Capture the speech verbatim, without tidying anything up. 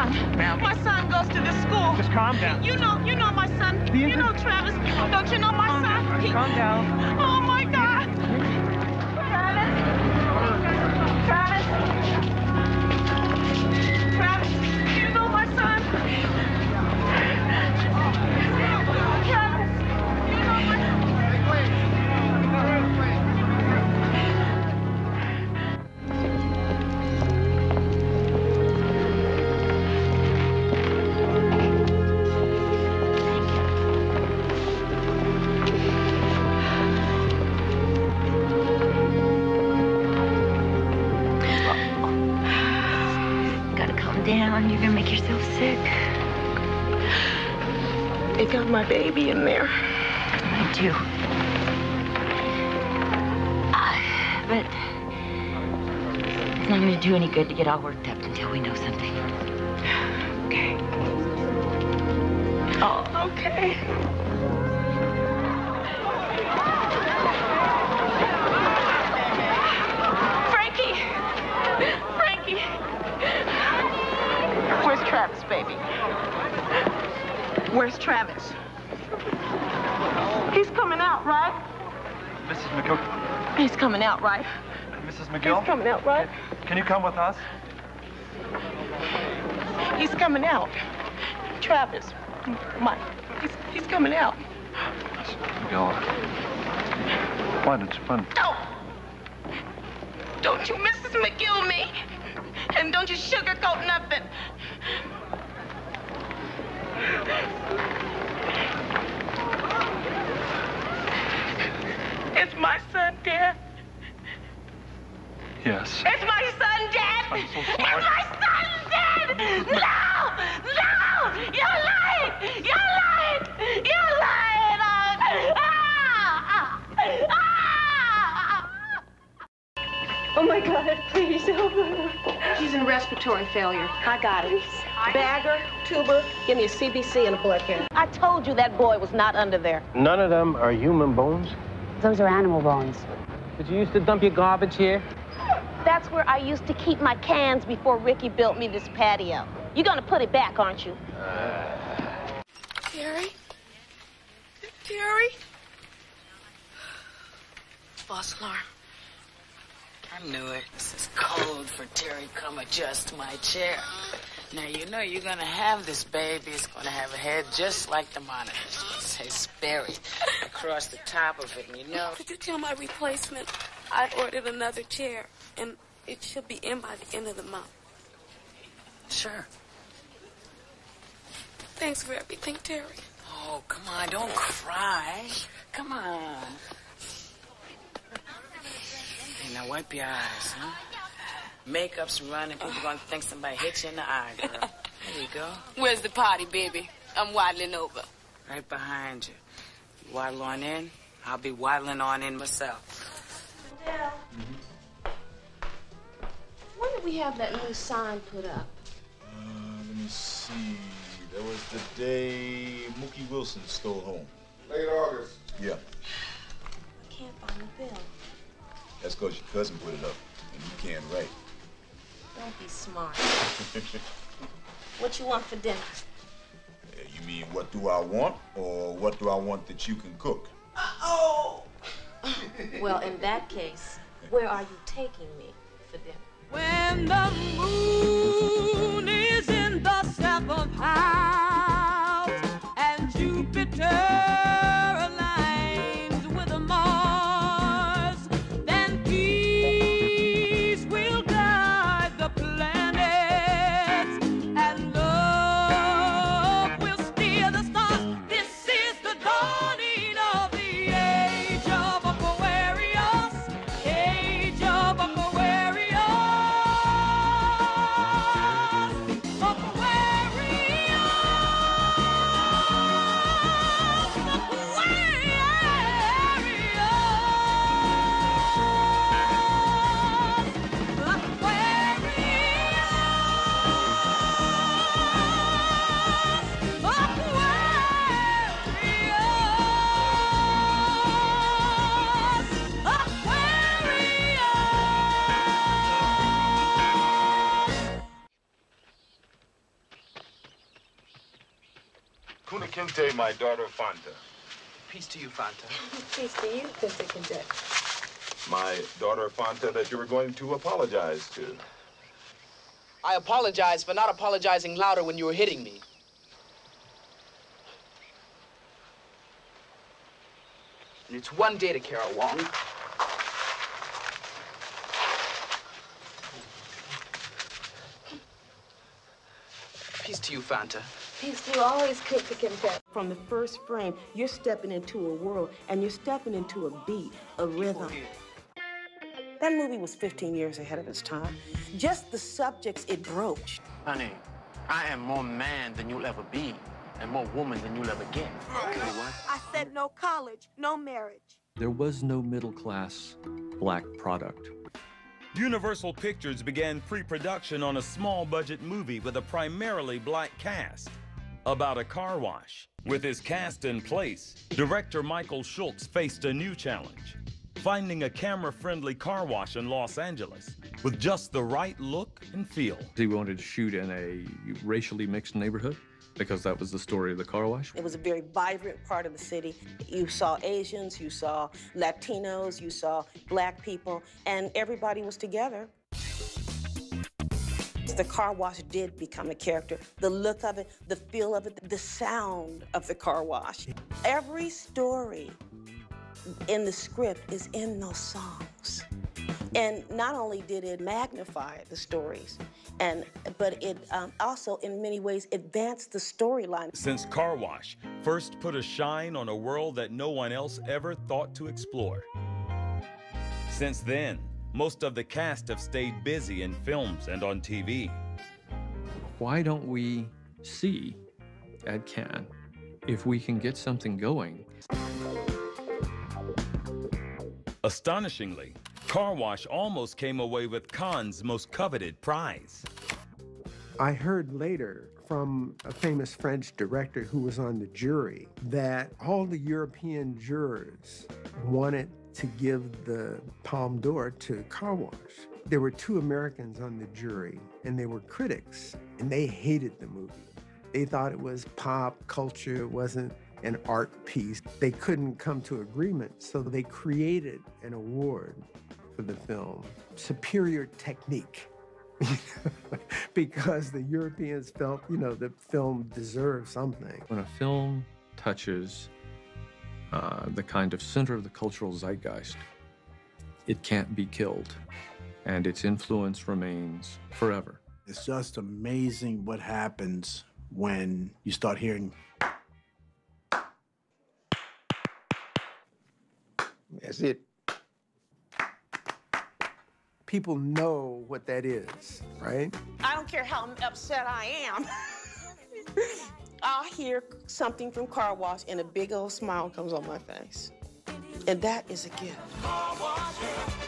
son. Ma'am. My son goes to this school. Just calm down. You know, you know my son. You know Travis. Don't you know my calm son? Down. He... Calm down. Oh my God. Travis. Travis. Travis. You know my son. Travis. You know my son. Down, you're gonna make yourself sick. They got my baby in there. I do. Uh, but it's not gonna do any good to get all worked up until we know something. Okay. Oh, okay. Frankie! Frankie! Where's Travis, baby? Where's Travis? He's coming out, right? Missus McGill. He's coming out, right? Missus McGill? He's coming out, right? Can you come with us? He's coming out. Travis, Mike, he's, he's coming out. Missus McGill. Why did you run? No! Don't you Missus McGill me. And don't you sugarcoat nothing. It's my son, Dad. Yes. It's my son, Dad. I'm so It's sorry. my son, Dad. No! No! You're lying! You're lying! You're lying! Ah! Ah! Ah! Oh, my God, please help her. She's in respiratory failure. I got it. Bagger, tuber, give me a C B C and a blood count. I told you that boy was not under there. None of them are human bones? Those are animal bones. Did you used to dump your garbage here? That's where I used to keep my cans before Ricky built me this patio. You're gonna put it back, aren't you? Uh... Terry? Terry? False alarm. I knew it. This is code for Terry, come adjust my chair. Now, you know you're going to have this baby. It's going to have a head just like the monitor. It's going to say Sperry across the top of it, and you know. Could you tell my replacement I ordered another chair, and it should be in by the end of the month? Sure. Thanks for everything, Terry. Oh, come on, don't cry. Come on. Hey, now wipe your eyes, huh? Makeup's running. People gonna think somebody hit you in the eye, girl. There you go. Where's the party, baby? I'm waddling over. Right behind you. You waddle on in, I'll be waddling on in myself. Adele, when did we have that new sign put up? Uh, let me see. That was the day Mookie Wilson stole home. Late August. Yeah. I can't find the bill. That's because your cousin put it up, and you can't write. Don't be smart. What you want for dinner? Uh, you mean what do I want, or what do I want that you can cook? Oh! Well, in that case, where are you taking me for dinner? When the moon is in the seventh house and Jupiter aligns with the Mars, then peace will guide the planets and love will steer the stars. This is the dawning of the age of Aquarius, age of Aquarius. Kuna Kinte, my daughter Fanta. Peace to you, Fanta. Peace to you, Mister Cadet. My daughter Fanta that you were going to apologize to. I apologize for not apologizing louder when you were hitting me. And it's one day to Carol Wong. Peace to you, Fanta. Peace to you always, Mister Cadet. From the first frame, you're stepping into a world, and you're stepping into a beat, a rhythm. That movie was fifteen years ahead of its time. Just the subjects it broached. Honey, I am more man than you'll ever be, and more woman than you'll ever get. What? I said no college, no marriage. There was no middle-class black product. Universal Pictures began pre-production on a small-budget movie with a primarily black cast about a car wash. With his cast in place, director Michael Schultz faced a new challenge, finding a camera-friendly car wash in Los Angeles with just the right look and feel. He wanted to shoot in a racially mixed neighborhood because that was the story of the car wash. It was a very vibrant part of the city. You saw Asians, you saw Latinos, you saw black people, and everybody was together. The car wash did become a character. The look of it, the feel of it, the sound of the car wash. Every story in the script is in those songs. And not only did it magnify the stories, and but it um, also, in many ways, advanced the storyline. Since Car Wash first put a shine on a world that no one else ever thought to explore. Since then, most of the cast have stayed busy in films and on T V. Why don't we see at Cannes if we can get something going? Astonishingly, Car Wash almost came away with Cannes' most coveted prize. I heard later from a famous French director who was on the jury that all the European jurors wanted to give the Palme d'Or to Car Wash. There were two Americans on the jury, and they were critics, and they hated the movie. They thought it was pop culture, it wasn't an art piece. They couldn't come to agreement, so they created an award for the film, Superior Technique, because the Europeans felt, you know, the film deserved something. When a film touches uh, the kind of center of the cultural zeitgeist, it can't be killed, and its influence remains forever. It's just amazing what happens when you start hearing. That's it. People know what that is, right? I don't care how upset I am. I'll hear something from Car Wash and a big old smile comes on my face. And that is a gift.